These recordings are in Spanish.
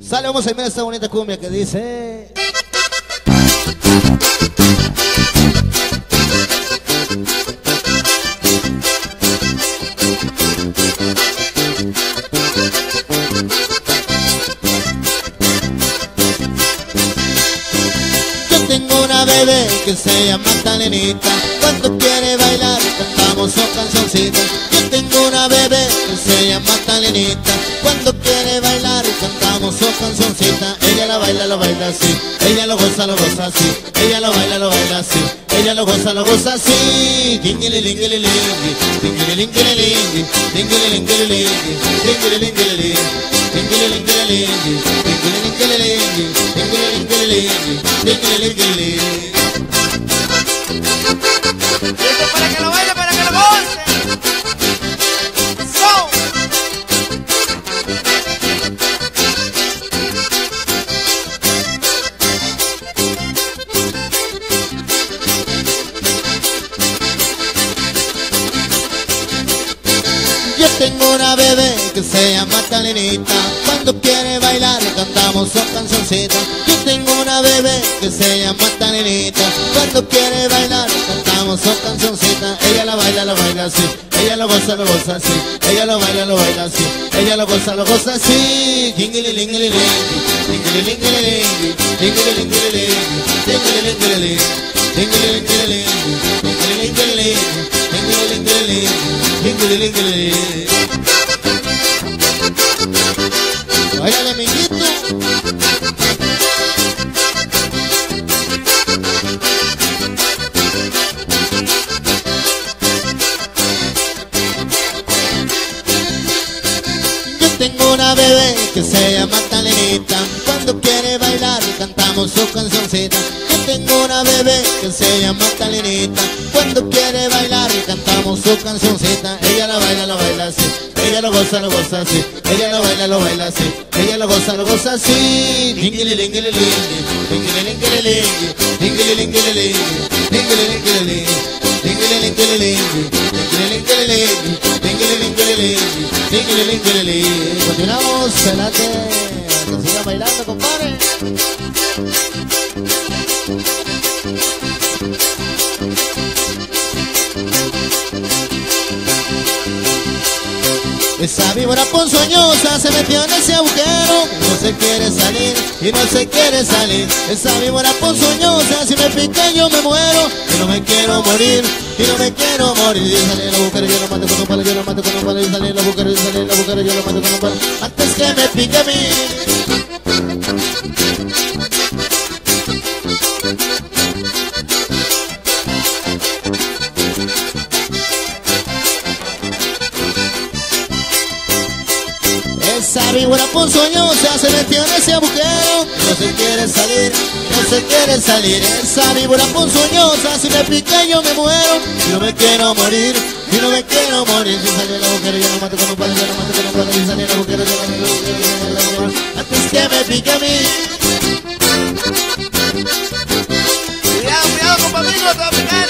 Sale, vamos a ver esta bonita cumbia que dice... Yo tengo una bebé que se llama Talenita. Cuando quiere bailar cantamos su cancioncita. Yo tengo una bebé que se llama Talenita. Cuando quiere bailar cantamos su cancioncita. Ella la baila así. Ella lo goza así. Ella lo baila así. Ella lo goza así. Dingili-lingili-lingi, dingili-lingili-lingi, dingili-lingili-lingi, dingili-lingili-lingi, dingili-lingili-lingi, dingili-lingili-lingi, dingili-lingili-lingi, dingili-lingili-lingi. Esto para que lo baile, para que lo goce. Yo tengo una bebé que se llama Talenita. Cuando quiere bailar cantamos su cancioncita. Yo tengo una bebé que se llama Talenita. Cuando quiere bailar cantamos su cancioncita. Ella la baila así. Ella lo goza así. Ella lo baila así. Ella lo goza así. Dingili-lingili-lingi, dingili-lingili-lingi, dingili-lingili-lingi, dingili-lingili-lingi, dingili-lingili-lingi, dingili-lingili-lingi, dingili-lingili-lingi, dingili-lingili-lingi. Báilale, amiguito. Tengo una bebé que se llama Talenita. Cuando quiere bailar cantamos su cancioncita. Yo tengo una bebé que se llama Talenita. Cuando quiere bailar cantamos su cancioncita. Ella la baila así. Ella lo goza así. Ella lo baila así. Ella lo goza así. Dingili-lingili-lingi, dingili-lingili-lingi, dingili-lingili-lingi, dingili-lingili-lingi, dingili-lingili-lingi, dingili-lingili-lingi, dingili-lingili-lingi, dingili-lingili-lingi. Continuamos, adelante, que siga bailando, compadre. Esa víbora ponzoñosa se metió en ese agujero. No se quiere salir y no se quiere salir. Esa víbora ponzoñosa, si me pica yo me muero. Y no me quiero morir, y no me quiero morir. Y salir el agujero, yo lo mato con un palo, yo lo mato con un palo. Y salir el agujero, y salir el agujero, yo lo mato con un palo. Antes que me pique a mí. Esa víbora ponzoñosa se metió en ese agujero. No se quiere salir, no se quiere salir. Esa víbora ponzoñosa, si me pica yo me muero. Y no me quiero morir, y no me quiero morir. Si sale el agujero yo lo mato con un palo, yo lo mato con un palo. Si sale el agujero yo lo mato con un palo. Antes que me pique a mí. Cuidado, cuidado, compa amigo, te va a picar.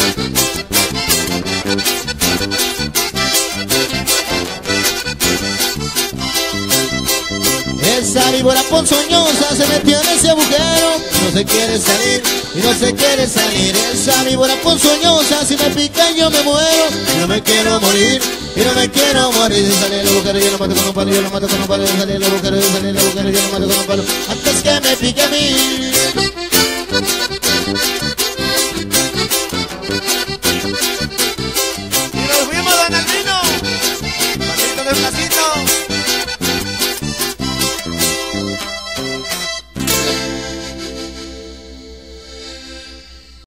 Esa víbora ponzoñosa se metió en ese agujero. No se quiere salir y no se quiere salir. Esa víbora ponzoñosa, si me pica yo me muero. Y no me quiero morir, y no me quiero morir. Si sale el agujero yo lo mato con un palo, yo lo mato con un palo. Si sale el agujero, yo sale el agujero, yo lo mato con un palo. Antes que me pique a mí.